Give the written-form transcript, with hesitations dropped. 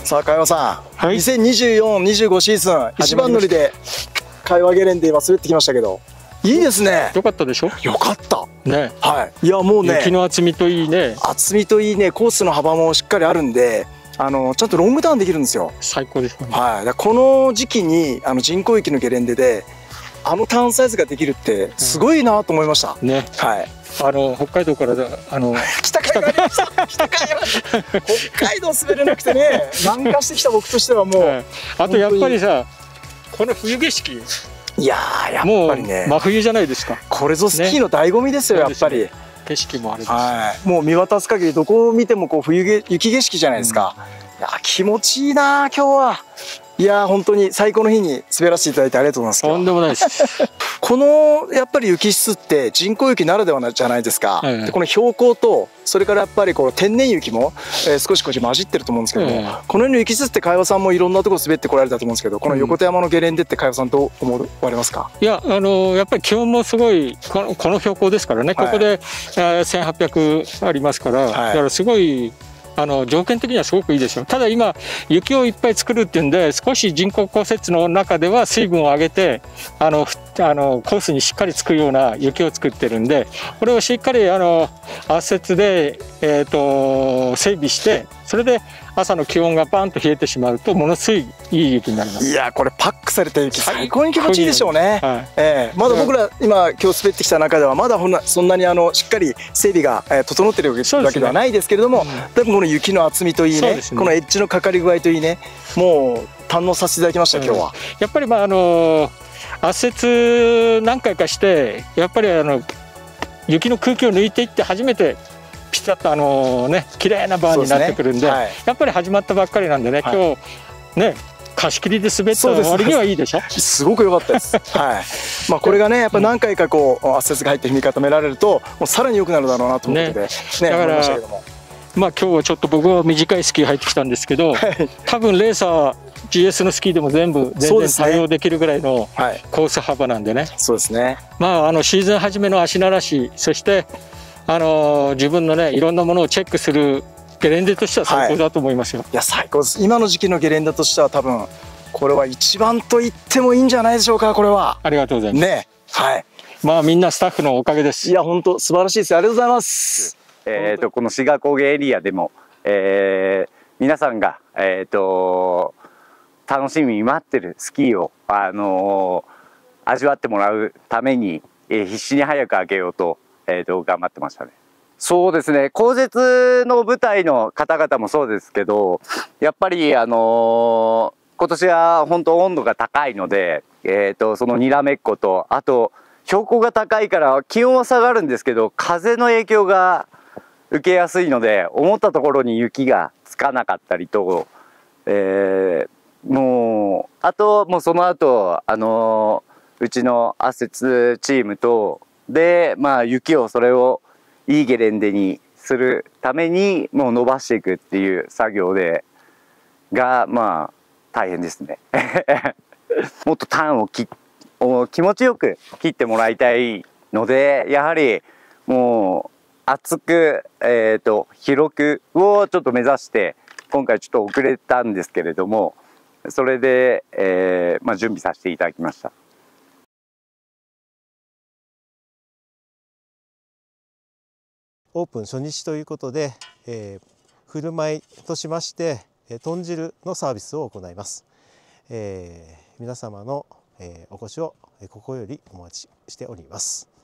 さあ海馬さん、 はい、 2024、25シーズン一番乗りで海馬ゲレンデ今滑ってきましたけど、いいですね。 よかったでしょ。 よかったね。 はい。いやもうね、 雪の厚みといいね。 厚みといいね、コースの幅もしっかりあるんで、ちゃんとロングターンできるんですよ。 最高ですね。 はい。だこの時期に人工雪のゲレンデでターンサイズができるってすごいなと思いました。 ね。 はい。 北海道から北海がありました。北海道滑れなくてね、南下してきた僕としてはもう、はい、 あとやっぱりさ、この冬景色、 いやーやっぱりね、 真冬じゃないですか。 これぞスキーの醍醐味ですよ、ね、やっぱり。 景色もあるし、 はい、もう見渡す限りどこを見てもこう雪景色じゃないですか。いや気持ちいいな今日は。いや本当に最高の日に滑らせていただいてありがとうございます。 とんでもないです。 このやっぱり雪質って人工雪ならではじゃないですか。でこの標高とそれからやっぱりこの天然雪も、少し混じってると思うんですけども、このように雪質って海馬さんもいろんなところ滑ってこられたと思うんですけど、この横手山のゲレンデって海馬さんどう思われますか？ いややっぱり気温もすごいこの標高ですからね、ここで、1800ありますから、だからすごい条件的にはすごくいいですよ。ただ今雪をいっぱい作るっていうんで、少し人工降雪の中では水分を上げてコースにしっかりつくような雪を作ってるんで、これをしっかり圧雪で、整備して、それで朝の気温がバンと冷えてしまうとものすごいいい雪になります。 いやこれパックされた雪最高に気持ちいいでしょうね。まだ僕ら今日滑ってきた中ではまだそんなにしっかり整備が整ってるわけではないですけれども、でもこの雪の厚みといいね、このエッジのかかり具合といいね、もう堪能させていただきました今日は。 やっぱり圧雪何回かしてやっぱり雪の空気を抜いていって初めてピタッと綺麗なバーンになってくるんで、やっぱり始まったばっかりなんでね、今日ね貸し切りで滑った割にはいいでしょ。 すごく良かったです。はい。まあこれがねやっぱ何回かこう圧雪が入って踏み固められるともうさらに良くなるだろうなと思っててね。だからまあ今日はちょっと僕は短いスキー入ってきたんですけど、多分レーサー GS のスキーでも全然対応できるぐらいのコース幅なんでね。 そうですね。 まあシーズン初めの足慣らし、そして自分のねいろんなものをチェックするゲレンデとしては最高だと思いますよ。 いや最高です。今の時期のゲレンデとしては多分これは一番と言ってもいいんじゃないでしょうか。これはありがとうございますね。 はい。 まあみんなスタッフのおかげです。 いや本当素晴らしいです。ありがとうございます。 この志賀高原エリアでも、皆さんが楽しみに待ってるスキーを味わってもらうために、必死に早く開けようと、頑張ってましたね。そうですね、後日の舞台の方々もそうですけど、やっぱり今年は本当温度が高いので、そのにらめっこと、あと標高が高いから気温は下がるんですけど風の影響が受けやすいので、思ったところに雪がつかなかったりと、もうその後うちの圧雪チームとで、まあ雪をそれをいいゲレンデにするためにもう伸ばしていくっていう作業がまあ大変ですね。もっとターンを気持ちよく切ってもらいたいので、やはりもう厚く、広くをちょっと目指して今回ちょっと遅れたんですけれども、それで、準備させていただきました。 オープン初日ということで、振る舞いとしまして豚汁のサービスを行います。皆様のお越しを心よりお待ちしております。